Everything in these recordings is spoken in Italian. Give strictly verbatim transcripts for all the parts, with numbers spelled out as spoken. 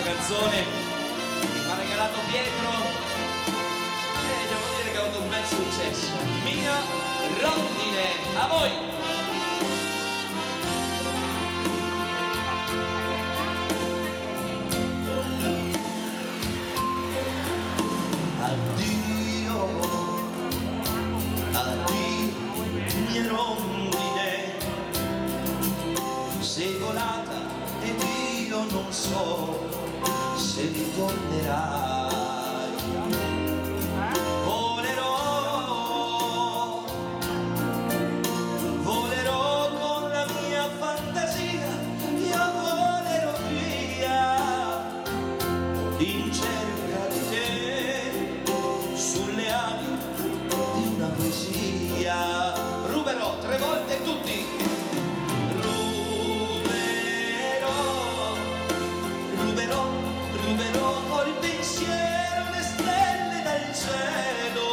canzone che mi ha regalato Pietro e devo dire che ha avuto un bel successo. Mia Rondine, a voi! Addio, addio mia rondine, sei volata ed io non so se ritornerai. Volerò, volerò con la mia fantasia, io volerò via in cerca di te, sulle ali di una poesia. Ruberò tre volte tutti. Ruberò, ruberò, ruberò col pensiero le stelle dal cielo.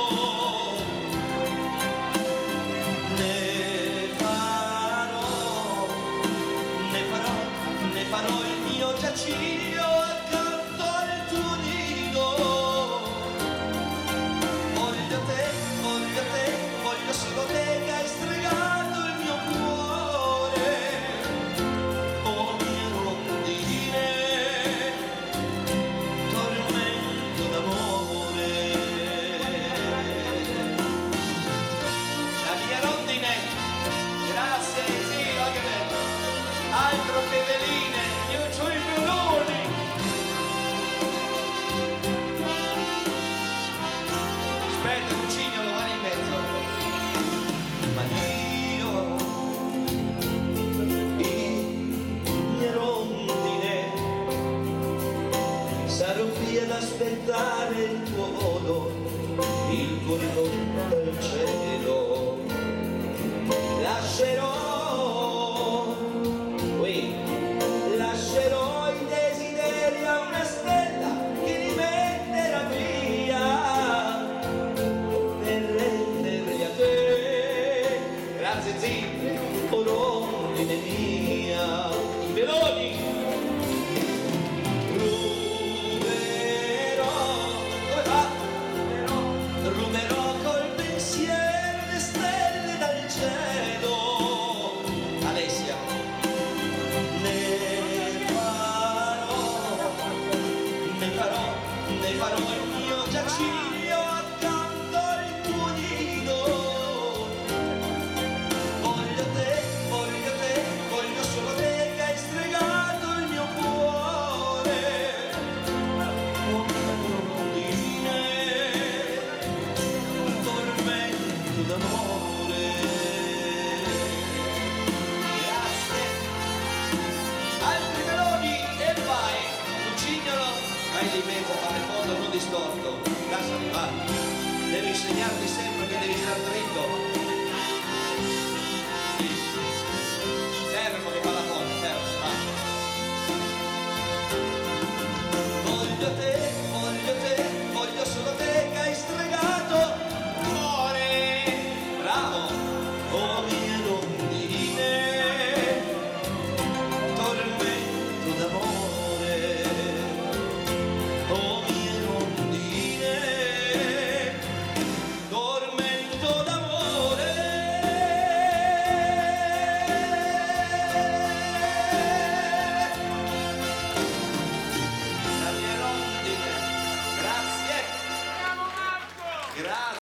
Ne farò, ne farò, ne farò il mio giaciglio accanto al tuo nido. Voglio te, voglio te, voglio solo te che hai stregato il mio cuore. Oh mia rondine, tormento d'amore. La mia rondine, grazie zio, che bello. Altro che veline, io c'ho i violoni. Aspetta, Lucignolo, vai in mezzo. Ma io, io, mia rondine, sarò qui ad aspettare il tuo volo, il tuo ritorno dal cielo. Lascerò, qui, lascerò i desideri a una stella che li metterà via per renderli a te. Grazie zio. Oh rondine mia, I veloni. ruberò, come fa? Ruberò col pensiero le stelle dal cielo. Alessia. Ne farò, ne farò, ne farò il mio giaciglio accanto al tuo nido. Voglio te, voglio te, voglio solo te che hai stregato il mio cuore. Oh mia rondine, tormento d'amore. Grazie. Altri meloni e vai. Lucignolo, vai lì in mezzo a fare foto, non distorto. Lasciami, va. Devi insegnarti sempre che devi stare dritto. Fermo che fa la foto, fermo, va. Voglio te, voglio te, voglio solo te che hai stregato cuore. Bravo. Oh mia rondine, tormento d'amore. Oh mia rondine, tormento d'amore. La mia rondine. Grazie. Bravo Marco! Grazie.